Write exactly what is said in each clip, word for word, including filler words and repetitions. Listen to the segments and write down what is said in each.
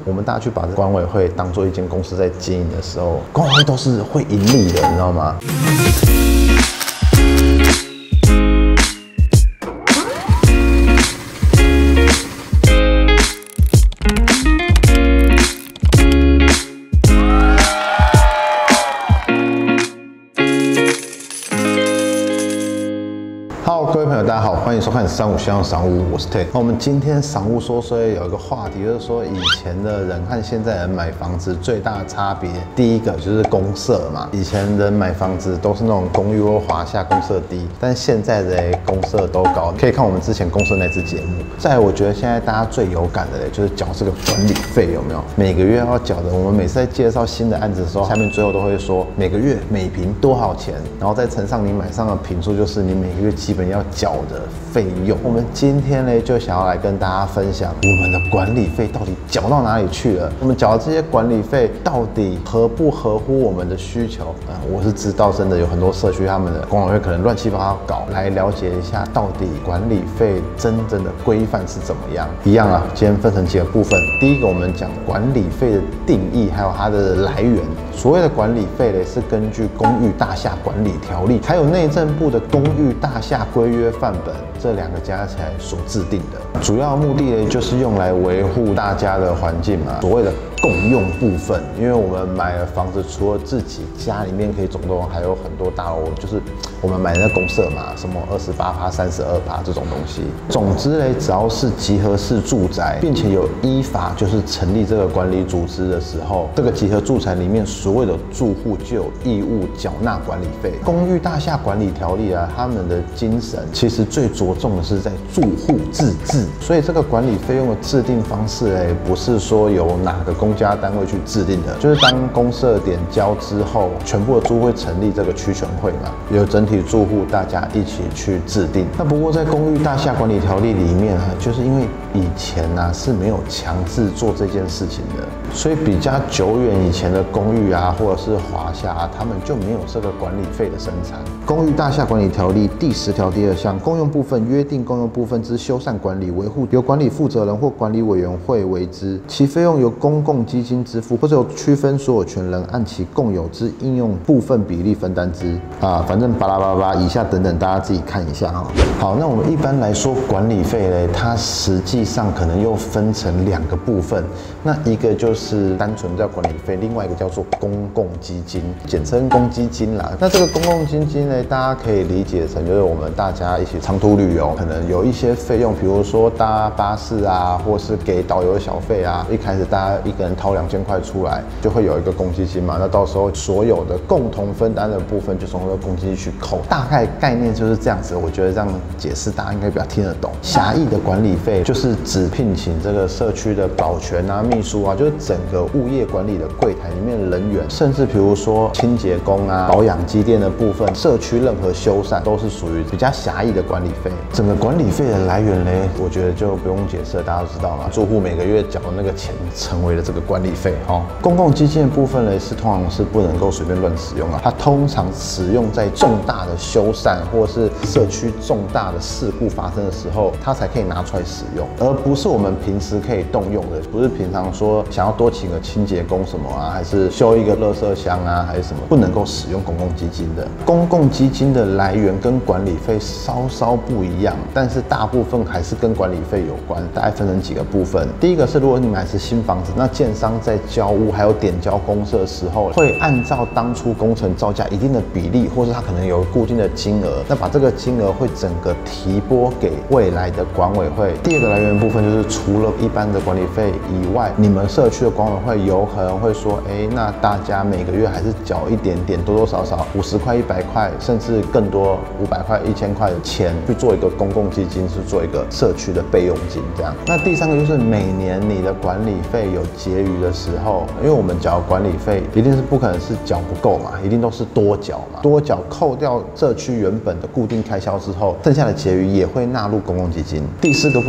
我们大家去把管委会当做一间公司在经营的时候，管委会都是会盈利的，你知道吗？各位朋友，大家好，欢迎收看三五先生赏屋，我是 Ted。那我们今天赏屋说说有一个话题，就是说以前的人和现在人买房子最大的差别，第一个就是公设嘛。以前人买房子都是那种公寓或华夏，公设低，但现在的公设都高。可以看我们之前公设那支节目。再来，我觉得现在大家最有感的嘞，就是缴这个管理费，有没有？每个月要缴的。我们每次在介绍新的案子的时候，下面最后都会说每个月每坪多少钱，然后再乘上你买上的坪数，就是你每个月基本要缴的费用。我们今天呢，就想要来跟大家分享我们的管理费到底缴到哪里去了。我们缴的这些管理费到底合不合乎我们的需求？呃，我是知道，真的有很多社区他们的管委会可能乱七八糟搞，来了解一下到底管理费真正的规范是怎么样。一样啊，今天分成几个部分。第一个，我们讲管理费的定义，还有它的来源。所谓的管理费呢，是根据《公寓大厦管理条例》还有内政部的《公寓大厦规约范本》这两个加起来所制定的。主要目的呢，就是用来维护大家的环境嘛。所谓的共用部分，因为我们买了房子，除了自己家里面可以走动，还有很多大楼，就是我们买的那公设嘛，什么二十八趴、三十二趴这种东西。总之呢，只要是集合式住宅，并且有依法就是成立这个管理组织的时候，这个集合住宅里面所有的住户就有义务缴纳管理费。公寓大厦管理条例啊，他们的精神其实最着重的是在住户自治，所以这个管理费用的制定方式，哎，不是说由哪个公家单位去制定的，就是当公设点交之后，全部的住户会成立这个区权会嘛，由整体住户大家一起去制定。那不过在公寓大厦管理条例里面啊，就是因为以前啊是没有强制做这件事情的，所以比较久远以前的公寓啊，或者是华夏啊，他们就没有这个管理费的生产。公寓大厦管理条例第十条第二项，公用部分约定公用部分之修缮管理维护，由管理负责人或管理委员会为之，其费用由公共基金支付，或者由区分所有权人按其共有之应用部分比例分担之。啊，反正巴拉巴拉，以下等等，大家自己看一下哈。好，那我们一般来说管理费呢，它实际上可能又分成两个部分，那一个就是单纯叫管理费，另外一个叫做公共基金，简称公基金啦。那这个公共基金呢，大家可以理解成就是我们大家一起长途旅游，可能有一些费用，比如说搭巴士啊，或是给导游小费啊，一开始大家一个人掏两千块出来，就会有一个公积金嘛。那到时候所有的共同分担的部分，就从这个公积金去扣。大概概念就是这样子，我觉得这样解释大家应该比较听得懂。狭义的管理费就是指聘请这个社区的保全啊、秘书啊，就是整个物业管理的柜台里面的人员，甚至比如说清洁工啊、保养机电的部分，社区任何修缮都是属于比较狭义的管理费。整个管理费的来源呢，我觉得就不用解释了，大家都知道嘛，住户每个月缴的那个钱成为了这个管理费。哦，公共基金的部分呢，是通常是不能够随便乱使用啊，它通常使用在重大的修缮或是社区重大的事故发生的时候，它才可以拿出来使用，而不是我们平时可以动用的。不是平常说想要多请个清洁工什么啊，还是修一个垃圾箱啊，还是什么，不能够使用公共基金的。公共基金的来源跟管理费稍稍不一样，但是大部分还是跟管理费有关，大概分成几个部分。第一个是，如果你买的是新房子，那建商在交屋还有点交公设的时候，会按照当初工程造价一定的比例，或是它可能有固定的金额，那把这个金额会整个提拨给未来的管委会。第二个来源部分就是，除了一般的管理费以外，你们社区的管委会有可能会说，哎，那大家每个月还是缴一点点，多多少少五十块、一百块，甚至更多五百块、一千块的钱去做一个公共基金，是做一个社区的备用金这样。那第三个就是每年你的管理费有结余的时候，因为我们缴管理费一定是不可能是缴不够嘛，一定都是多缴嘛，多缴扣掉社区原本的固定开销之后，剩下的结余也会纳入公共基金。第四个部分就是公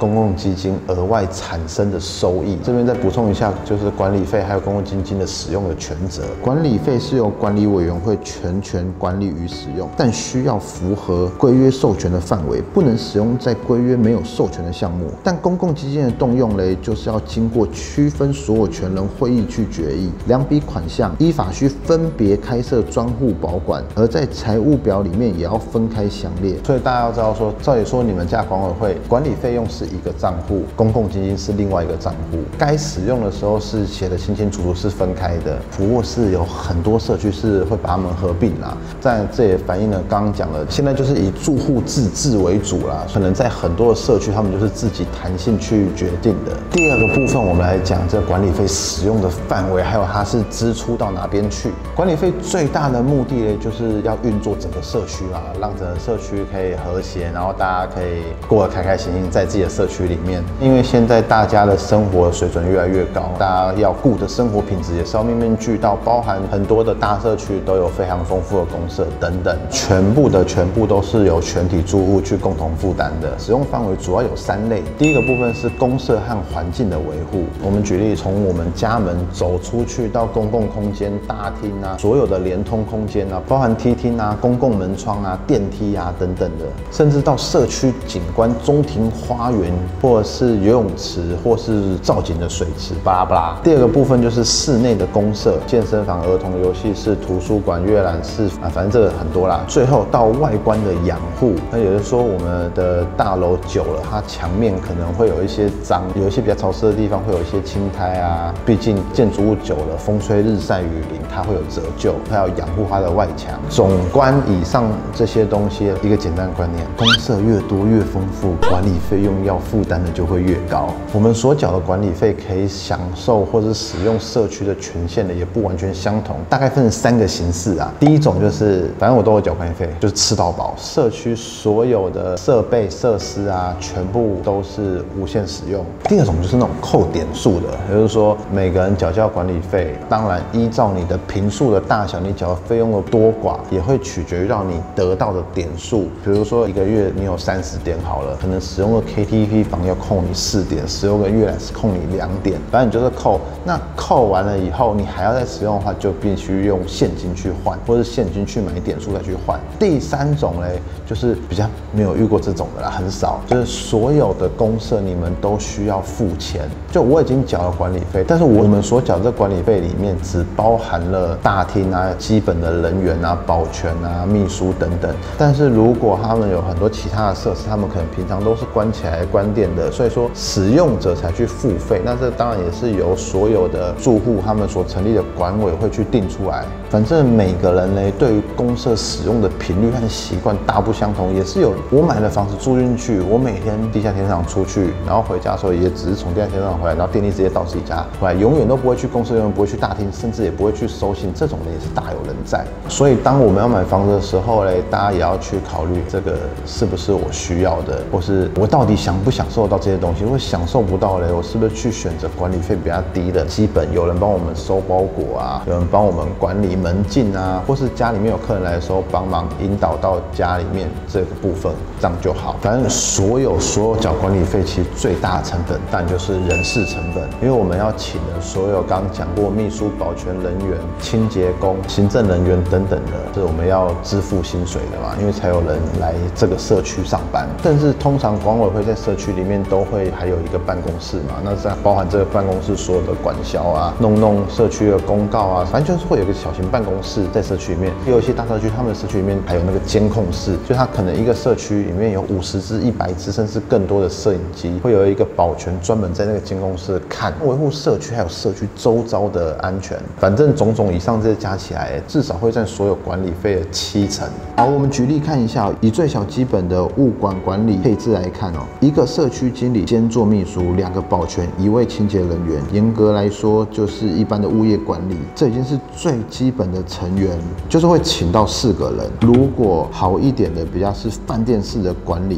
公共基金额外产生的收益。这边再补充一下，就是管理费还有公共基金的使用的权责。管理费是由管理委员会全权管理与使用，但需要符合规约授权的范围，不能使用在规约没有授权的项目。但公共基金的动用嘞，就是要经过区分所有权人会议去决议，两笔款项依法需分别开设专户保管，而在财务表里面也要分开详列。所以大家要知道说，照理说你们家管委会管理费用是一个账户，公共基金是另外一个账户，该使用的时候是写得清清楚楚，是分开的。不过是有很多社区是会把它们合并啦，在这也反映了刚刚讲的，现在就是以住户自治为主啦，可能在很多的社区他们就是自己弹性去决定的。第二个部分，我们来讲这管理费使用的范围，还有它是支出到哪边去。管理费最大的目的呢，就是要运作整个社区啦，让整个社区可以和谐，然后大家可以过得开开心心在自己的社区里面。因为现在大家的生活水准越来越高，大家要顾的生活品质也是要面面俱到，包含很多的大社区都有非常丰富的公社等等，全部的全部都是由全体住户去共同负担的。使用范围主要有三类，第一个部分是公社和环境的维护。我们举例，从我们家门走出去到公共空间、大厅啊，所有的连通空间啊，包含梯厅啊、公共门窗啊、电梯啊等等的，甚至到社区景观、中庭花园，或者是游泳池，或是造景的水池，巴拉巴拉。第二个部分就是室内的公社，健身房、儿童游戏室、图书馆、阅览室啊，反正这个很多啦。最后到外观的养护，那也就是说我们的大楼久了，它墙面可能会有一些脏，有一些比较潮湿的地方会有一些青苔啊。毕竟建筑物久了，风吹日晒雨淋，它会有折旧，它要养护它的外墙。总观以上这些东西，一个简单的观念：公社越多越丰富，管理费用要负担的就会越高。我们所缴的管理费可以享受或者使用社区的权限的也不完全相同，大概分成三个形式啊。第一种就是，反正我都有缴管理费，就是吃到饱，社区所有的设备设施啊，全部都是无限使用。第二种就是那种扣点数的，也就是说每个人缴交管理费，当然依照你的坪数的大小，你缴的费用的多寡也会取决于到你得到的点数。比如说一个月你有三十点好了，可能使用个 K T V 房要扣你四点，使用个阅览室扣你两点，反正你就是扣。那扣完了以后，你还要再使用的话，就必须用现金去换，或是现金去买点数再去换。第三种嘞，就是比较没有遇过这种的啦，很少，就是所有的公社你们都需要付钱。就我已经缴了管理费，但是我们所缴的管理费里面只包含了大厅啊、基本的人员啊、保全啊、秘书等等。但是如果他们有很多其他的设施，他们可能平常都是关起来关店的，所以说使用者才去付费。那这当然也是由所有的住户他们所成立的管委会去定出来。反正每个人呢，对于公社使用的频率和习惯大不相同，也是有我买了房子住进去，我每天地下停车场出去，然后回家的时候也只是从地下停车场回来，然后电力直接到自己家回来，永远都不会去公社，永远不会去大厅，甚至也不会去收信，这种人也是大有人在。所以当我们要买房子的时候嘞，大家也要去考虑这个是不是我需要的，或是我到底享不享受到这些东西。如果享受不到嘞，我是不是去选择管理费比较低的，基本有人帮我们收包裹啊，有人帮我们管理门禁啊，或是家里面有客人来的时候帮忙引导到家里面这个部分，这样就好。反正所有所有缴管理费，其实最大的成本当然就是人事成本，因为我们要请的所有刚刚讲过秘书、保全人员、清洁工、行政人员等等的，是我们要支付薪水的嘛，因为才有人来这个社区上班。但是通常管委会在社区里面都会还有一个办公室嘛，那在包含这个办公室所有的管销啊，弄弄社区的公告啊，反正就是会有一个小型办公室在社区里面。也有一些大社区，他们的社区里面还有那个监控室，就它可能一个社区里面有五十支、一百支，甚至更多的摄影机，会有一个保全专门在那个监控室看，维护社区还有社区周遭的安全。反正种种以上这些加起来，至少会占所有管理费的七成。好，我们举例看一下，以最小基本的物管管理配置来看哦，一个社区经理兼做秘书，两个保全，一位清洁人员，严格来说就是一般的物业管理，这已经是最基本的成员，就是会请到四个人。如果好一点的，比较是饭店式的管理啊，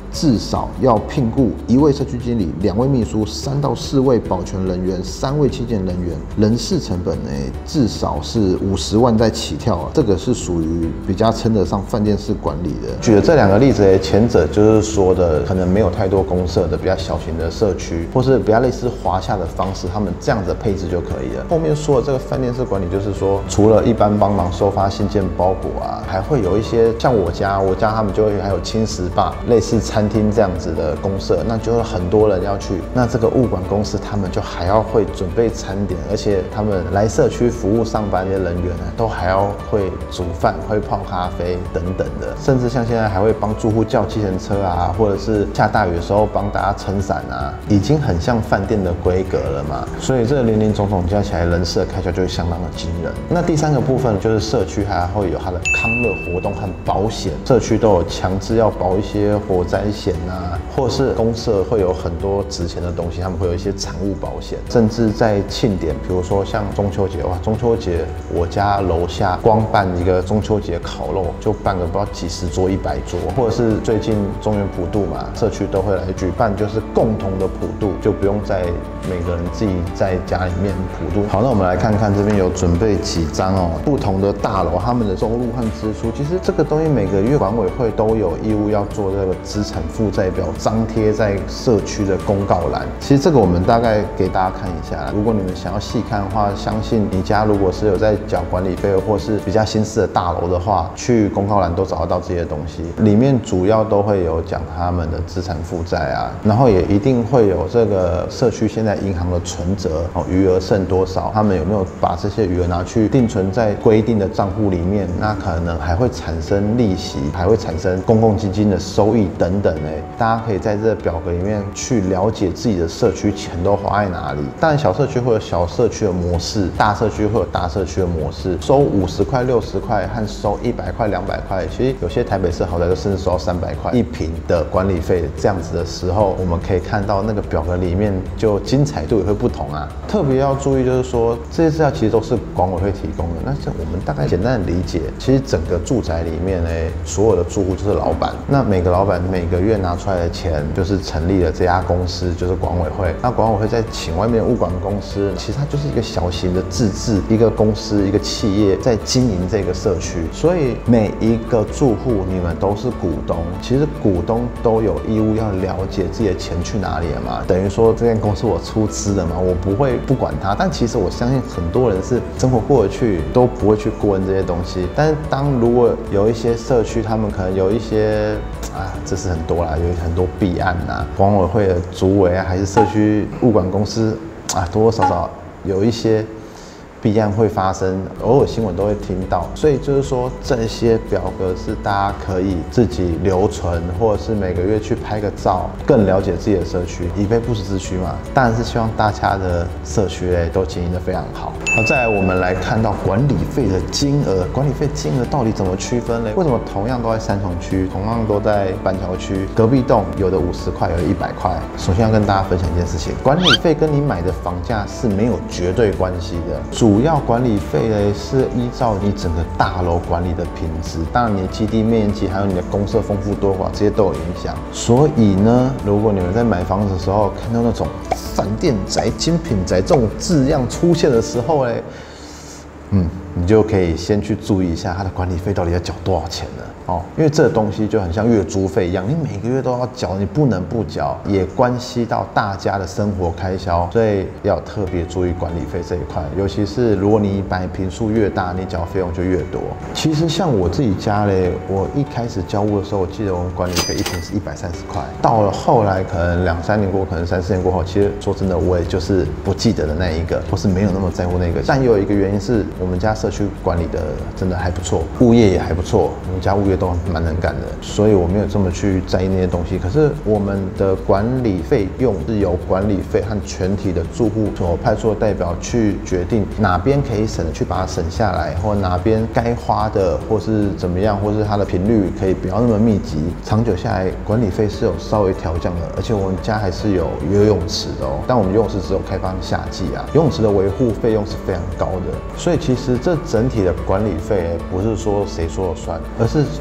至少要聘雇一位社区经理、两位秘书、三到四位保全人员、三位清洁人员，人事成本呢至少是五十万在起跳啊，这个是属于比较称得上饭店式管理的。举的这两个例子呢，前者就是说的可能没有太多公设的比较小型的社区，或是比较类似华夏的方式，他们这样子的配置就可以了。后面说的这个饭店式管理，就是说除了一般帮忙收发信件包裹啊，还会有一些像我家，我家他们就会还有轻食吧，类似餐厅这样子的公设，那就很多人要去。那这个物管公司他们就还要会准备餐点，而且他们来社区服务上班的人员呢，都还要会煮饭、会泡咖啡等等的，甚至像现在还会帮住户叫计程车啊，或者是下大雨的时候帮大家撑伞啊，已经很像饭店的规格了嘛。所以这林林总总加起来，人事的开销就会相当的惊人。那第三个部分就是社区还会有它的康乐活动和保险，社区都有强制要保一些火灾险啊，或是公社会有很多值钱的东西，他们会有一些产物保险，甚至在庆典，比如说像中秋节，哇，中秋节我家楼下光办一个中秋节烤肉，就办个不知道几十桌、一百桌，或者是最近中元普渡嘛，社区都会来举办，就是共同的普渡，就不用再每个人自己在家里面普渡。好，那我们来看看这边有准备几张哦，不同的大楼他们的收入和支出，其实这个东西每个月管委会都有义务要做这个资产负债表，张贴在社区的公告栏。其实这个我们大概给大家看一下，如果你们想要细看的话，相信你家如果是有在缴管理费或是比较新式的大楼的话，去公告栏都找得到这些东西，里面主要都会有讲他们的资产负债啊，然后也一定会有这个社区现在银行的存折哦，余额剩多少，他们有没有把这些余额拿去定存在规定的账户里面，那可能还会产生利息，还会产生公共基金的收益等等哎，大家可以在这个表格里面去了解自己的社区钱都花在哪里。当然小社区会有小社区的模式，大社区会有大社区的模式，收五十块、六十块和收一百块、两百块，其实有些台北市豪宅都甚至收到三百块一坪的管理费，这样子的时候，我们可以看到那个表格里面就精彩度也会不同啊。特别要注意就是说，这些资料其实都是管委会提供的，那这我们大概简单的理解，其实整个住宅里面呢，所有的住户就是老板，那每个老板每个月拿出来的钱，就是成立了这家公司，就是管委会。那管委会再请外面的物管公司，其实它就是一个小型的自治，一个公司、一个企业在经营这个社区。所以每一个住户，你们都是股东，其实股东都有义务要了解自己的钱去哪里了嘛。等于说这间公司我出资的嘛，我不会不管它。但其实我相信很多人是生活过得去，都不会去过问这些东西。但是当如果有一些社区，他们可能有一些啊，这是很多啦，有很多弊案呐，管委会的主委啊，还是社区物管公司啊，多多少少有一些弊案会发生，偶尔新闻都会听到，所以就是说这些表格是大家可以自己留存，或者是每个月去拍个照，更了解自己的社区，以备不时之需嘛。当然是希望大家的社区嘞都经营得非常好。好，再来我们来看到管理费的金额，管理费金额到底怎么区分嘞？为什么同样都在三重区，同样都在板桥区，隔壁栋有的五十块，有的一百块？首先要跟大家分享一件事情，管理费跟你买的房价是没有绝对关系的。主要管理费呢是依照你整个大楼管理的品质，当然你的基地面积还有你的公设丰富多寡，这些都有影响。所以呢，如果你们在买房子的时候看到那种饭店宅、精品宅这种字样出现的时候呢，嗯，你就可以先去注意一下它的管理费到底要缴多少钱了。哦，因为这个东西就很像月租费一样，你每个月都要缴，你不能不缴，也关系到大家的生活开销，所以要特别注意管理费这一块。尤其是如果你买坪数越大，你缴费用就越多。其实像我自己家嘞，我一开始交屋的时候，我记得我们管理费一坪是一百三十块，到了后来可能两三年过，可能三四年过后，其实说真的，我也就是不记得的那一个，或是没有那么在乎那个。但也有一个原因是我们家社区管理的真的还不错，物业也还不错，我们家物业都蛮能干的，所以我没有这么去在意那些东西。可是我们的管理费用是由管理费和全体的住户所派出的代表去决定哪边可以省的去把它省下来，或哪边该花的或是怎么样，或是它的频率可以不要那么密集。长久下来，管理费是有稍微调降的，而且我们家还是有游泳池的哦。但我们游泳池只有开放夏季啊，游泳池的维护费用是非常高的，所以其实这整体的管理费不是说谁说了算，而是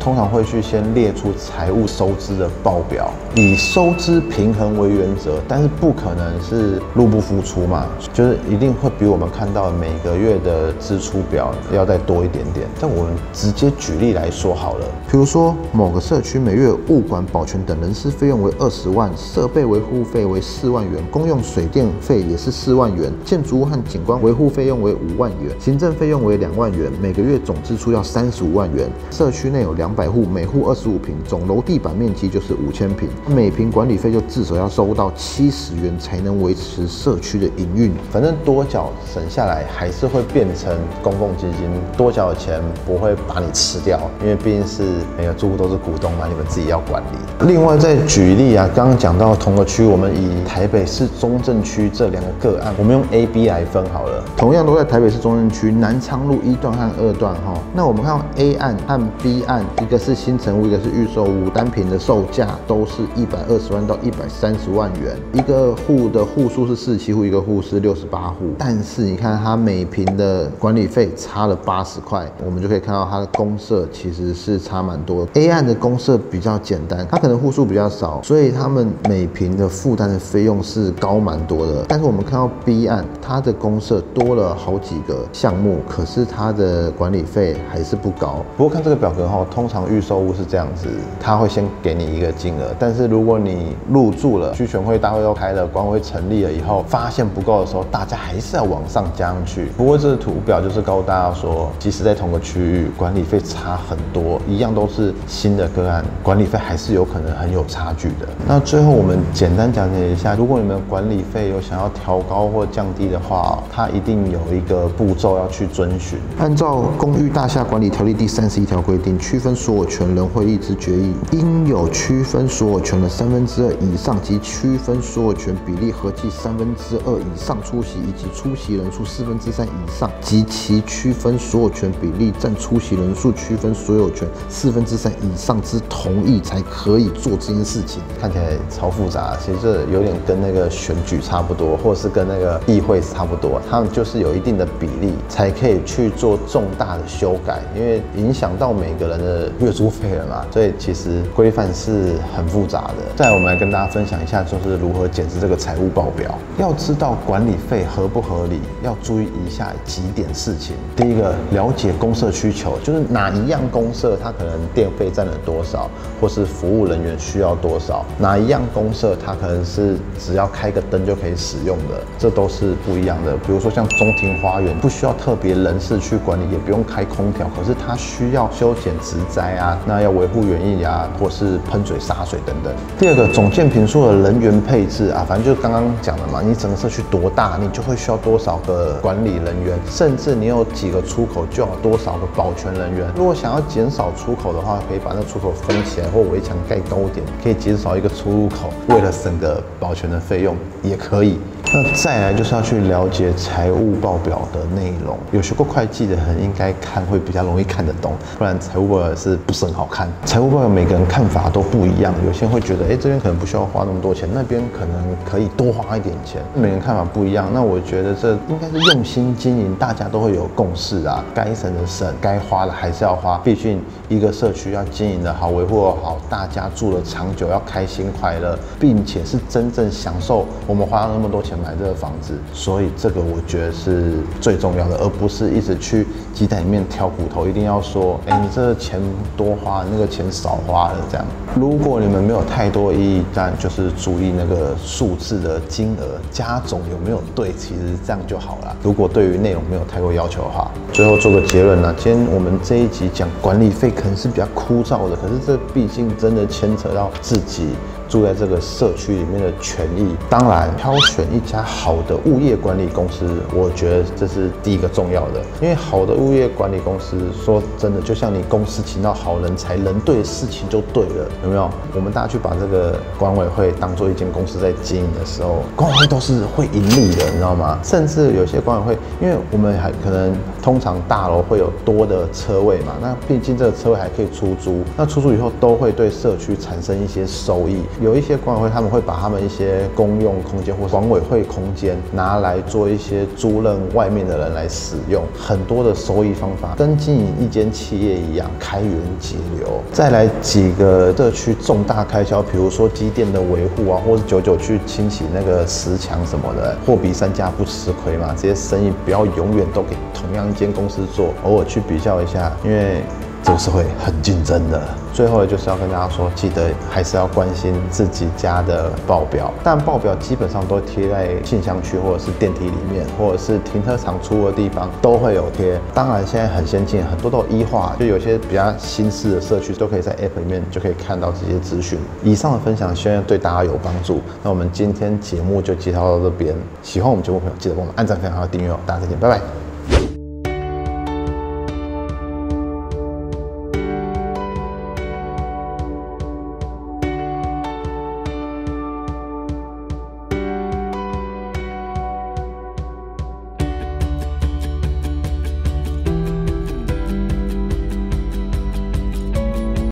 通常会去先列出财务收支的报表，以收支平衡为原则，但是不可能是入不敷出嘛，就是一定会比我们看到每个月的支出表要再多一点点。但我们直接举例来说好了，比如说某个社区每月物管保全等人事费用为二十万，设备维护费为四万元，公用水电费也是四万元，建筑物和景观维护费用为五万元，行政费用为两万元，每个月总支出要三十五万元。社区内有两百户，每户二十五坪，总楼地板面积就是五千坪，每坪管理费就至少要收到七十元才能维持社区的营运。反正多缴省下来还是会变成公共基金，多缴的钱不会把你吃掉，因为毕竟是每个住户都是股东嘛，你们自己要管理。另外再举例啊，刚刚讲到同个区，我们以台北市中正区这两个个案，我们用 A、B 来分好了。同样都在台北市中正区南昌路一段和二段哈。那我们看到 A 案和 B 案，一个是新成屋，一个是预售屋，单坪的售价都是一百二十万到一百三十万元，一个户的户数是四十七户，一个户是六十八户，但是你看它每坪的管理费差了八十块，我们就可以看到它的公设其实是差蛮多。A 案的公设比较简单，它可能户数比较少，所以他们每坪的负担的费用是高蛮多的。但是我们看到 B 案，它的公设多了好几个项目，可是它的管理费还是不高。不过看这个表格后，通常预售屋是这样子，他会先给你一个金额，但是如果你入住了，区权会大会都开了，管委会成立了以后，发现不够的时候，大家还是要往上加上去。不过这个图表就是告诉大家说，即使在同个区域，管理费差很多，一样都是新的个案，管理费还是有可能很有差距的。那最后我们简单讲解一下，如果你们管理费有想要调高或降低的话，它一定有一个步骤要去遵循。按照《公寓大厦管理条例》第三十一条规定，区分所有权人会议之决议，应有区分所有权的三分之二以上及区分所有权比例合计三分之二以上出席，以及出席人数四分之三以上及其区分所有权比例占出席人数区分所有权四分之三以上之同意，才可以做这件事情。看起来超复杂，其实这有点跟那个选举差不多，或者是跟那个议会差不多，他们就是有一定的比例才可以去做重大的修改，因为影响到每个人的月租费了嘛，所以其实规范是很复杂的。再来，我们来跟大家分享一下，就是如何检视这个财务报表。要知道管理费合不合理，要注意以下几点事情。第一个，了解公设需求，就是哪一样公设它可能电费占了多少，或是服务人员需要多少，哪一样公设它可能是只要开个灯就可以使用的，这都是不一样的。比如说像中庭花园，不需要特别人士去管理，也不用开空调，可是它需要修剪植栽啊，那要维护园艺啊，或是喷水洒水等等。第二个，总建坪数的人员配置啊，反正就是刚刚讲的嘛，你整个社区多大，你就会需要多少个管理人员，甚至你有几个出口就要多少个保全人员。如果想要减少出口的话，可以把那出口封起来，或围墙盖高一点，可以减少一个出入口，为了省个保全的费用也可以。那再来就是要去了解财务报表的内容，有学过会计的人应该看会比较容易看得懂，不然财务报表是不是很好看？财务报表每个人看法都不一样，有些人会觉得，哎，这边可能不需要花那么多钱，那边可能可以多花一点钱，每个人看法不一样。那我觉得这应该是用心经营，大家都会有共识啊，该省的省，该花的还是要花，毕竟一个社区要经营的好，维护的好，大家住的长久，要开心快乐，并且是真正享受我们花了那么多钱买这个房子，所以这个我觉得是最重要的，而不是一直去鸡蛋里面挑骨头，一定要说，哎，你这个钱多花，那个钱少花了这样。如果你们没有太多意义，当然就是注意那个数字的金额加总有没有对，其实这样就好了。如果对于内容没有太多要求的话，最后做个结论呢，今天我们这一集讲管理费可能是比较枯燥的，可是这毕竟真的牵扯到自己住在这个社区里面的权益。当然，挑选一家好的物业管理公司，我觉得这是第一个重要的。因为好的物业管理公司，说真的，就像你公司请到好人才，人对事情就对了，有没有？我们大家去把这个管委会当做一间公司在经营的时候，管委会都是会盈利的，你知道吗？甚至有些管委会，因为我们还可能通常大楼会有多的车位嘛，那毕竟这个车位还可以出租，那出租以后都会对社区产生一些收益。 有一些管委会他们会把他们一些公用空间或管委会空间拿来做一些租赁外面的人来使用，很多的收益方法跟经营一间企业一样，开源节流。再来几个社区重大开销，比如说机电的维护啊，或是久久去清洗那个石墙什么的，货比三家不吃亏嘛。这些生意不要永远都给同样一间公司做，偶尔去比较一下，因为这个社会很竞争的。最后就是要跟大家说，记得还是要关心自己家的报表，但报表基本上都贴在信箱区或者是电梯里面，或者是停车场出的地方都会有贴。当然现在很先进，很多都有E化，就有些比较新式的社区都可以在 App 里面就可以看到这些资讯。以上的分享希望对大家有帮助。那我们今天节目就介绍到这边，喜欢我们节目的朋友记得帮我们按赞、分享和订阅哦。大家再见，拜拜。